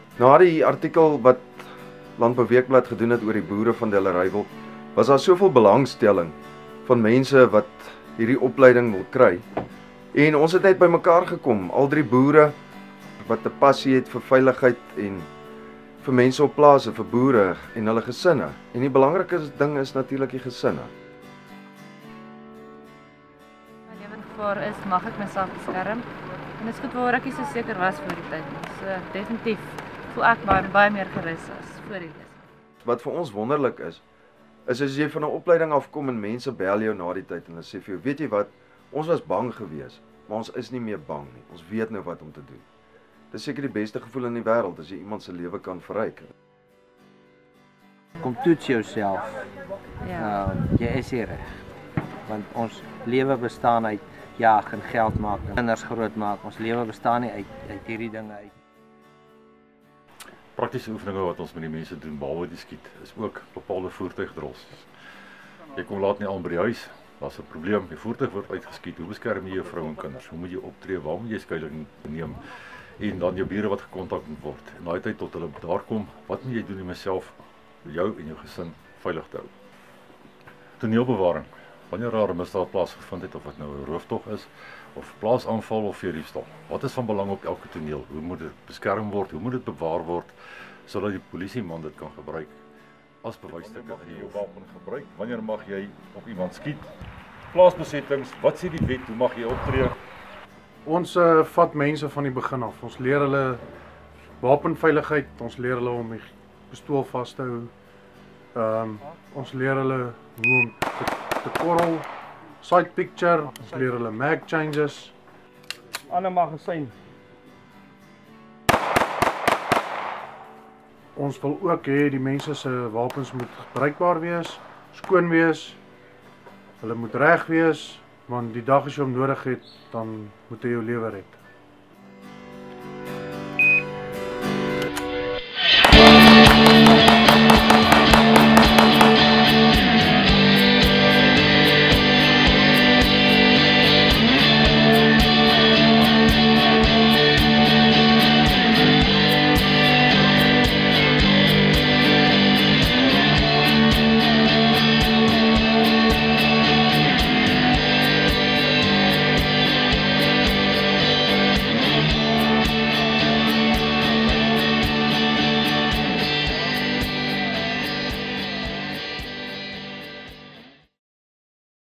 Na die artikel wat Landbou Weekblad gedoen het oor die boere van Delareyville, was daar soveel belangstelling van mense wat hierdie opleiding wil kry. En ons het net bymekaar gekom, al drie boere wat 'n passie het vir veiligheid en vir mense op plase, vir boere en hulle gesinne. En die belangrikste ding is natuurlik die gesinne. My lewensgevaar is, mag ek myself beskerm? En dit is goed waar ek nie so seker was voor die tyd. So definitief voel ek baie meer gerus as voor die lesing. Wat vir ons wonderlik is as jy van 'n opleiding afkom en mense bel jou na die tyd en hulle sê vir jou, weet jy wat, ons was bang geweest, maar ons is nie meer bang nie. Ons weet nou wat om te doen. Dis seker die beste gevoel in die wêreld as jy iemand se lewe kan verryk. Kom toets jouself. Ja. Jy is hier reg. Want ons lewe bestaan uit jag en geld maak en kinders groot maak. Ons lewe bestaan nie uit hierdie dinge uit. Praktiese oefeninge wat ons met die mense doen behalwe die skiet is ook bepaalde voertuigdrols. Jy kom laat nie aan by die huis, daar's 'n probleem, die voertuig word uitgeskiet. Hoe beskerm jy jou vrou en kinders? Hoe moet jy optree? Waar moet jy skuilings neem? En dan jou bure wat gekontak moet word. En daai tyd tot hulle daar kom, wat moet jy doen om jouself, jou en jou gesin veilig te hou? Toneelbewaring. Wanneer daar 'n misdaad plaasgevind het, of dit nou 'n rooftog is, of plaasaanval of diefstal. Wat is van belang op elke toneel? Hoe moet dit beskerm word? Hoe moet dit bewaar word sodat die polisieman dit kan gebruik as bewysstukke in jou wapen gebruik? Wanneer mag jy op iemand skiet? Plaasbesettings, wat sê die wet? Hoe mag jy optree? Ons vat mense van die begin af. Ons leer hulle wapenveiligheid, ons leer hulle om die pistool vas te hou. Ons leer hulle hoe om te korrel, sight picture, ons leer hulle mag changes, ander magasyn. Ons wil ook hê die mense se wapens moet bruikbaar wees, skoon wees, hulle moet reg wees, want die dag as jy hom nodig het, dan moet hy jou lewe red.